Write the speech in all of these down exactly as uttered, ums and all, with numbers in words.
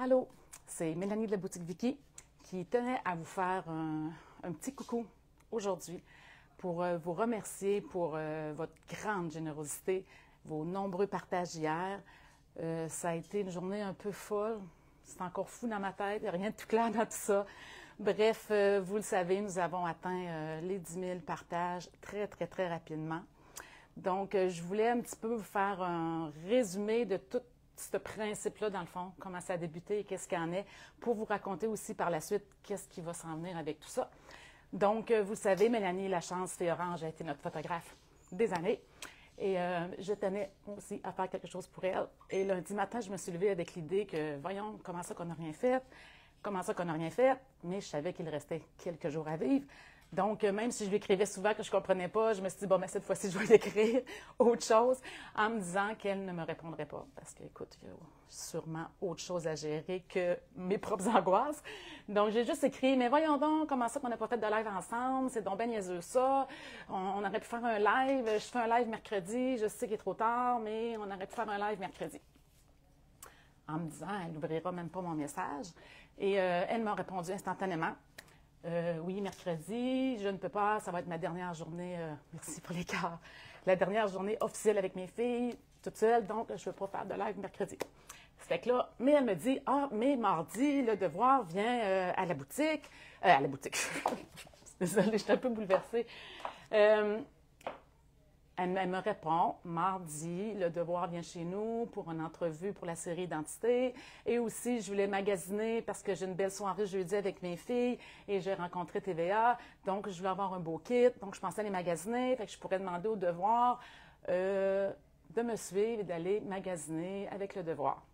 Allô, c'est Mélanie de la boutique Vicky qui tenait à vous faire un, un petit coucou aujourd'hui pour euh, vous remercier pour euh, votre grande générosité, vos nombreux partages hier. Euh, ça a été une journée un peu folle. C'est encore fou dans ma tête, il n'y a rien de tout clair dans tout ça. Bref, euh, vous le savez, nous avons atteint euh, les dix mille partages très, très, très rapidement. Donc, euh, je voulais un petit peu vous faire un résumé de tout ce principe-là, dans le fond, comment ça a débuté et qu'est-ce qu'il y en est, pour vous raconter aussi par la suite qu'est-ce qui va s'en venir avec tout ça. Donc, euh, vous savez, Mélanie Lachance Fée-Orange a été notre photographe des années. Et euh, je tenais aussi à faire quelque chose pour elle. Et lundi matin, je me suis levée avec l'idée que, voyons, comment ça qu'on n'a rien fait? Comment ça qu'on n'a rien fait? Mais je savais qu'il restait quelques jours à vivre. Donc, même si je lui écrivais souvent que je ne comprenais pas, je me suis dit, bon, mais cette fois-ci, je vais lui écrire autre chose en me disant qu'elle ne me répondrait pas. Parce que, écoute, il y a sûrement autre chose à gérer que mes propres angoisses. Donc, j'ai juste écrit, mais voyons donc, comment ça qu'on n'a pas fait de live ensemble? C'est donc ben niaiseux ça. On, on aurait pu faire un live. Je fais un live mercredi. Je sais qu'il est trop tard, mais on aurait pu faire un live mercredi. En me disant, elle n'ouvrira même pas mon message. Et euh, elle m'a répondu instantanément. Euh, oui, mercredi, je ne peux pas, ça va être ma dernière journée, euh, merci pour les cœurs, la dernière journée officielle avec mes filles, toute seule, donc je ne veux pas faire de live mercredi. Fait que là, mais elle me dit, ah, mais mardi, le devoir vient euh, à la boutique, euh, à la boutique, désolée, je suis un peu bouleversée. Euh, Elle, elle me répond, mardi, le devoir vient chez nous pour une entrevue pour la série Identité. Et aussi, je voulais magasiner parce que j'ai une belle soirée jeudi avec mes filles et j'ai rencontré T V A. Donc, je voulais avoir un beau kit. Donc, je pensais aller magasiner. Fait que je pourrais demander au devoir euh, de me suivre et d'aller magasiner avec le devoir.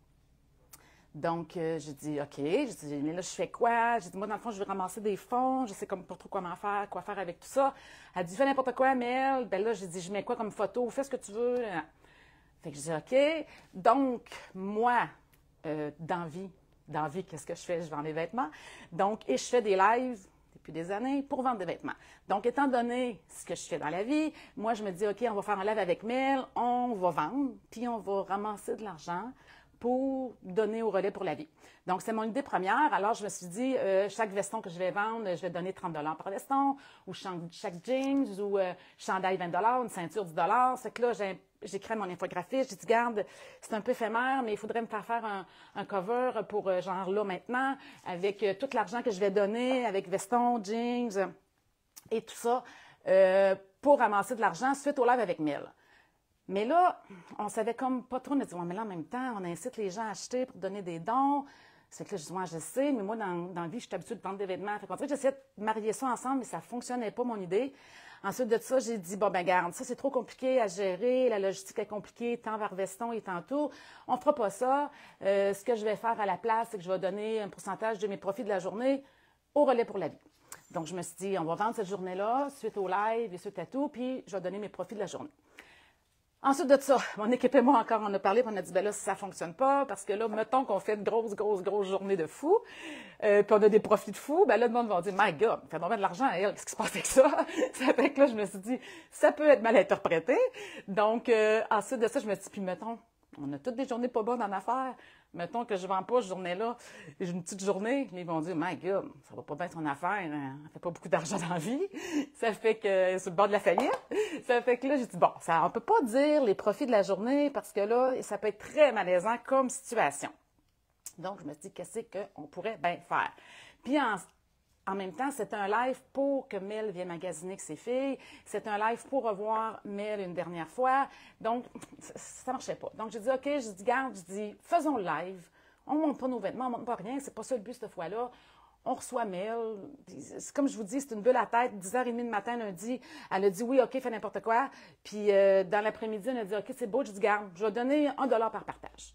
Donc, euh, j'ai dit, OK. J'ai dit, mais là, je fais quoi? J'ai dit, moi, dans le fond, je vais ramasser des fonds. Je sais comme pas trop comment faire, quoi faire avec tout ça. Elle dit, fais n'importe quoi, Mel. Ben là, j'ai dit, je mets quoi comme photo? Fais ce que tu veux. Fait que je dis, OK. Donc, moi, euh, dans vie, dans vie, qu'est-ce que je fais? Je vends des vêtements. Donc, et je fais des lives depuis des années pour vendre des vêtements. Donc, étant donné ce que je fais dans la vie, moi, je me dis, OK, on va faire un live avec Mel, on va vendre, puis on va ramasser de l'argent pour donner au relais pour la vie. Donc, c'est mon idée première. Alors, je me suis dit, euh, chaque veston que je vais vendre, je vais donner trente dollars par veston, ou chaque jeans, ou euh, chandail vingt dollars, une ceinture dix dollars. C'est que là, j'écris mon infographie. J'ai dit, garde, c'est un peu éphémère, mais il faudrait me faire faire un, un cover pour euh, genre là maintenant, avec euh, tout l'argent que je vais donner, avec veston, jeans euh, et tout ça, euh, pour ramasser de l'argent suite au live avec Mel. Mais là, on savait comme pas trop. On a dit, ouais, mais là, en même temps, on incite les gens à acheter pour donner des dons. C'est que là, je dis, ouais, je sais, mais moi, dans, dans la vie, je suis habituée de vendre des vêtements. Fait qu'on dirait que j'essayais de marier ça ensemble, mais ça ne fonctionnait pas, mon idée. Ensuite de ça, j'ai dit, bon, ben, garde, ça, c'est trop compliqué à gérer. La logistique est compliquée, tant vers veston et tant tout. On ne fera pas ça. Euh, ce que je vais faire à la place, c'est que je vais donner un pourcentage de mes profits de la journée au relais pour la vie. Donc, je me suis dit, on va vendre cette journée-là, suite au live et suite à tout, puis je vais donner mes profits de la journée. Ensuite de ça, mon équipe et moi encore, on a parlé, puis on a dit, ben là, si ça fonctionne pas, parce que là, mettons qu'on fait de grosses, grosses, grosses journées de fou, euh, puis on a des profits de fou, ben là, le monde va dire, my God, fait vraiment de l'argent à elle, qu'est-ce qui se passe avec ça? Ça fait que là, je me suis dit, ça peut être mal interprété. Donc, euh, ensuite de ça, je me suis dit, puis mettons, on a toutes des journées pas bonnes en affaires. Mettons que je ne vends pas cette journée-là, j'ai une petite journée, ils vont dire, my God, ça va pas bien son affaire, hein, elle fait pas beaucoup d'argent dans la vie. Ça fait que c'est sur le bord de la faillite. Ça fait que là, j'ai dit, bon, ça, on peut pas dire les profits de la journée parce que là, ça peut être très malaisant comme situation. Donc, je me suis dit, qu'est-ce qu'on pourrait bien faire? Puis, en, en même temps, c'est un live pour que Mel vienne magasiner avec ses filles. C'est un live pour revoir Mel une dernière fois. Donc, ça ne marchait pas. Donc, j'ai dit, OK, j'ai dit, garde, je dis, faisons le live. On ne monte pas nos vêtements, on ne monte pas rien. C'est pas ça le but cette fois-là. On reçoit Mel. Comme je vous dis, c'est une bulle à tête. dix heures trente le matin, lundi, elle a dit, oui, OK, fais n'importe quoi. Puis, euh, dans l'après-midi, elle a dit, OK, c'est beau. Je dis, garde, je vais donner un dollar par partage.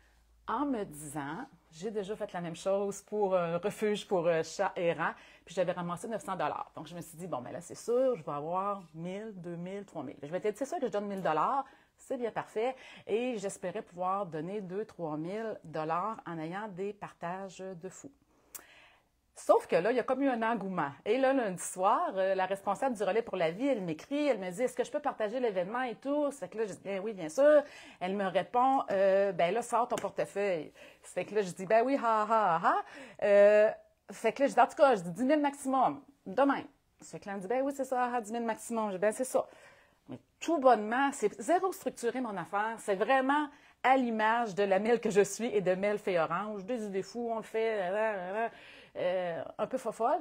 En me disant, j'ai déjà fait la même chose pour un refuge pour euh, chats errants, puis j'avais ramassé neuf cents dollars. Donc, je me suis dit, bon, ben là, c'est sûr, je vais avoir mille, deux mille, trois mille. Je m'étais dit, c'est sûr que je donne mille dollars, c'est bien parfait, et j'espérais pouvoir donner deux, trois mille dollars en ayant des partages de fous. Sauf que là, il y a comme eu un engouement. Et là, lundi soir, euh, la responsable du relais pour la vie, elle m'écrit, elle me dit, est-ce que je peux partager l'événement et tout? Ça fait que là, je dis, bien oui, bien sûr. Elle me répond, euh, ben là, sors ton portefeuille. Ça fait que là, je dis, ben oui, ha, ha, ha. Euh, fait que là, je dis, en tout cas, je dis dix mille maximum, demain. Ça fait que là, elle me dit, ben oui, c'est ça, ha, dix mille maximum. Je dis, ben c'est ça. Mais tout bonnement, c'est zéro structuré mon affaire. C'est vraiment à l'image de la Mel que je suis et de Mel fait orange. Deux idées fous, on le fait, euh, euh, un peu fofolle.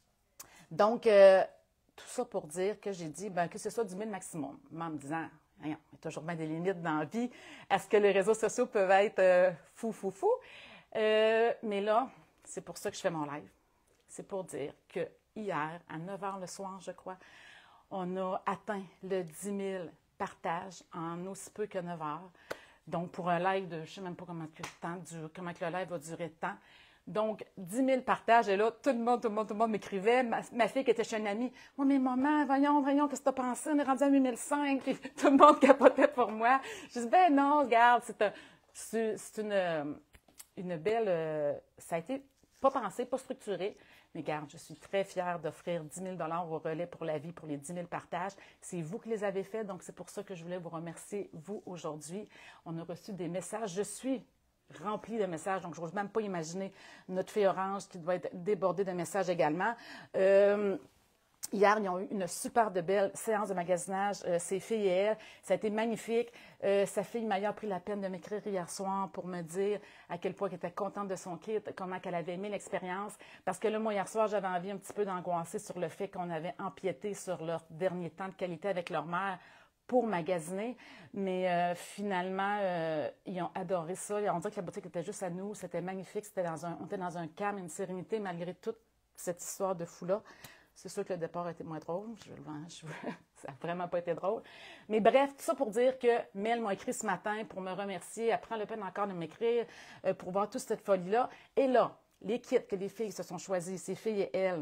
Donc, euh, tout ça pour dire que j'ai dit ben, que c'est ça dix mille maximum. En me disant, il y a toujours bien des limites dans la vie. Est-ce que les réseaux sociaux peuvent être euh, fou, fou, fou? Euh, mais là, c'est pour ça que je fais mon live. C'est pour dire que hier, à neuf heures le soir, je crois, on a atteint le dix mille partages en aussi peu que neuf heures. Donc, pour un live de, je ne sais même pas comment, que le, temps dure, comment que le live va durer de temps. Donc, dix mille partages. Et là, tout le monde, tout le monde, tout le monde m'écrivait. Ma, ma fille qui était chez une amie. « Oui, mais maman, voyons, voyons, qu'est-ce que tu as pensé? On est rendu à huit mille cinq. » Puis tout le monde capotait pour moi. Je dis, ben non, regarde, c'est, un, c'est, c'est une, une belle... Euh, ça a été pas pensé, pas structuré. Mais regarde, je suis très fière d'offrir dix mille dollars au relais pour la vie pour les dix mille partages. C'est vous qui les avez faits, donc c'est pour ça que je voulais vous remercier, vous, aujourd'hui. On a reçu des messages. Je suis remplie de messages, donc je n'ose même pas imaginer notre fille orange qui doit être débordée de messages également. Euh, Hier, ils ont eu une super de belle séance de magasinage, euh, ses filles et elle. Ça a été magnifique. Euh, sa fille Maya a pris la peine de m'écrire hier soir pour me dire à quel point elle était contente de son kit, comment elle avait aimé l'expérience. Parce que là, moi, hier soir, j'avais envie un petit peu d'angoisser sur le fait qu'on avait empiété sur leur dernier temps de qualité avec leur mère pour magasiner. Mais euh, finalement, euh, ils ont adoré ça. On dirait que la boutique était juste à nous. C'était magnifique. C'était dans un, on était dans un calme, une sérénité malgré toute cette histoire de fou-là. C'est sûr que le départ a été moins drôle. Je, je, ça n'a vraiment pas été drôle. Mais bref, tout ça pour dire que Mel m'a écrit ce matin pour me remercier. Elle prend le peine encore de m'écrire euh, pour voir toute cette folie-là. Et là, les kits que les filles se sont choisis, ces filles et elles.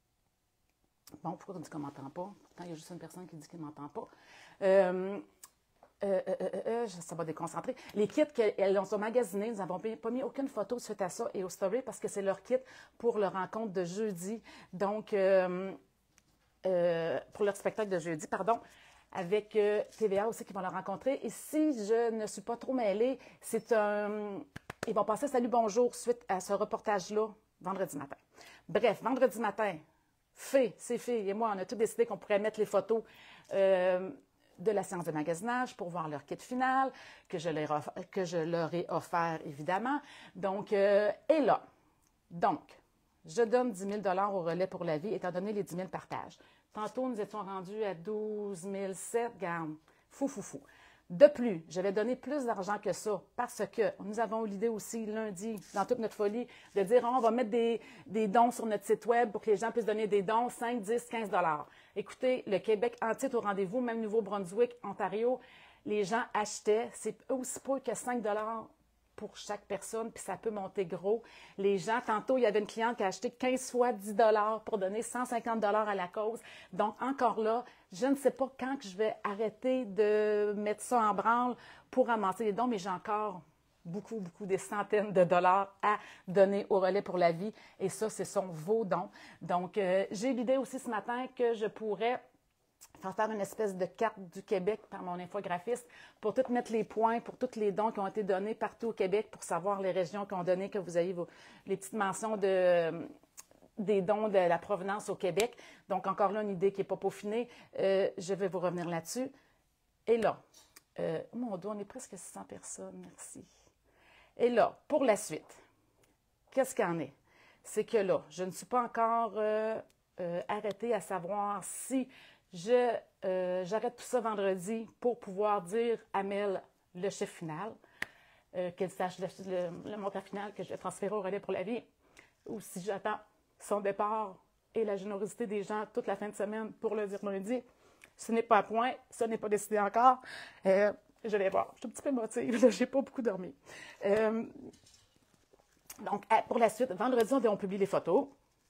Bon, pourquoi on dit qu'on ne m'entend pas? Pourtant, il y a juste une personne qui dit qu'elle ne m'entend pas. Euh, Euh, euh, euh, euh, ça va déconcentrer. Les kits qu'elles ont magasinés, nous n'avons pas mis aucune photo suite à ça et au story parce que c'est leur kit pour leur rencontre de jeudi. Donc, euh, euh, pour leur spectacle de jeudi, pardon, avec euh, T V A aussi qui vont leur rencontrer. Et si je ne suis pas trop mêlée, c'est un... Ils vont passer Salut Bonjour suite à ce reportage-là vendredi matin. Bref, vendredi matin, Fée, ses filles et moi, on a tous décidé qu'on pourrait mettre les photos euh, de la séance de magasinage pour voir leur kit final, que je leur, que je leur ai offert, évidemment. Donc, euh, et là, donc, je donne dix mille dollars au relais pour la vie, étant donné les dix mille partages. Tantôt, nous étions rendus à douze mille sept, garde, fou, fou, fou. De plus, je vais donner plus d'argent que ça parce que nous avons eu l'idée aussi lundi, dans toute notre folie, de dire oh, on va mettre des, des dons sur notre site web pour que les gens puissent donner des dons, cinq, dix, quinze dollars. Écoutez, le Québec entier est au rendez-vous, même Nouveau-Brunswick, Ontario, les gens achetaient, c'est aussi peu que cinq dollars pour chaque personne, puis ça peut monter gros. Les gens, tantôt, il y avait une cliente qui a acheté quinze fois dix dollars pour donner cent cinquante dollars à la cause. Donc, encore là, je ne sais pas quand que je vais arrêter de mettre ça en branle pour ramasser les dons, mais j'ai encore beaucoup, beaucoup, des centaines de dollars à donner au relais pour la vie. Et ça, ce sont vos dons. Donc, euh, j'ai l'idée aussi ce matin que je pourrais faire faire une espèce de carte du Québec par mon infographiste pour tout mettre les points, pour tous les dons qui ont été donnés partout au Québec, pour savoir les régions qui ont donné, que vous ayez vos, les petites mentions de, des dons de la provenance au Québec. Donc, encore là, une idée qui n'est pas peaufinée. Euh, je vais vous revenir là-dessus. Et là, euh, mon dos, on est presque six cents personnes, merci. Et là, pour la suite, qu'est-ce qu'il y en est? C'est que là, je ne suis pas encore euh, euh, arrêtée à savoir si Je, euh, j'arrête tout ça vendredi pour pouvoir dire à Mel le chiffre final, euh, qu'elle sache le, le, le montant final que je vais transférer au relais pour la vie, ou si j'attends son départ et la générosité des gens toute la fin de semaine pour le dire lundi. Ce n'est pas à point, ça n'est pas décidé encore. Euh, je vais voir. Je suis un petit peu émotive, je n'ai pas beaucoup dormi. Euh, donc, pour la suite, vendredi, on publie les photos.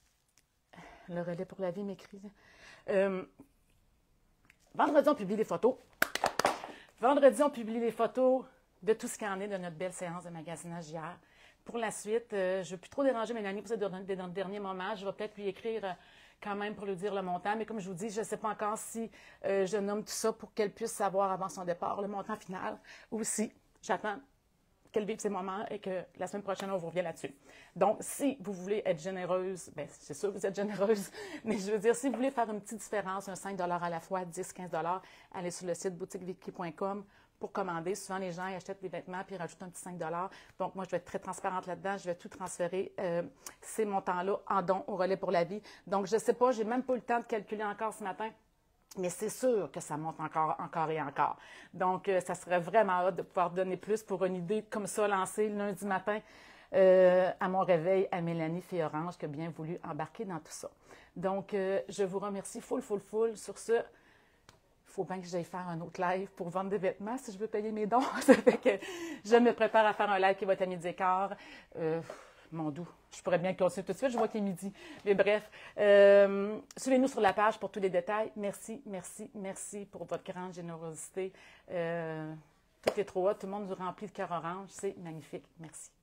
Le relais pour la vie m'écrit. Euh, Vendredi, on publie les photos. Vendredi, on publie les photos de tout ce qu'il y en est de notre belle séance de magasinage hier. Pour la suite, euh, je ne veux plus trop déranger Mélanie pour ces derniers moments. Je vais peut-être lui écrire euh, quand même pour lui dire le montant, mais comme je vous dis, je ne sais pas encore si euh, je nomme tout ça pour qu'elle puisse savoir avant son départ le montant final ou si j'attends qu'elle vive ces moments et que la semaine prochaine, on vous revient là-dessus. Donc, si vous voulez être généreuse, bien, c'est sûr que vous êtes généreuse, mais je veux dire, si vous voulez faire une petite différence, un cinq dollars à la fois, dix, quinze dollars, allez sur le site boutique vicky point com pour commander. Souvent, les gens achètent des vêtements puis rajoutent un petit cinq dollars. Donc, moi, je vais être très transparente là-dedans. Je vais tout transférer, euh, ces montants-là, en don au Relais pour la vie. Donc, je ne sais pas, j'ai même pas eu le temps de calculer encore ce matin. Mais c'est sûr que ça monte encore, encore et encore. Donc, euh, ça serait vraiment hâte de pouvoir donner plus pour une idée comme ça lancée lundi matin euh, à mon réveil à Mélanie Fille-Orange qui a bien voulu embarquer dans tout ça. Donc, euh, je vous remercie full, full, full. Sur ce, il faut bien que j'aille faire un autre live pour vendre des vêtements si je veux payer mes dons. Ça fait que je me prépare à faire un live qui va être à midi et quart. Euh, Mon doux, je pourrais bien continuer tout de suite, je vois qu'il est midi. Mais bref, euh, suivez-nous sur la page pour tous les détails. Merci, merci, merci pour votre grande générosité. Euh, tout est trop hot, tout le monde nous remplit de cœur orange. C'est magnifique. Merci.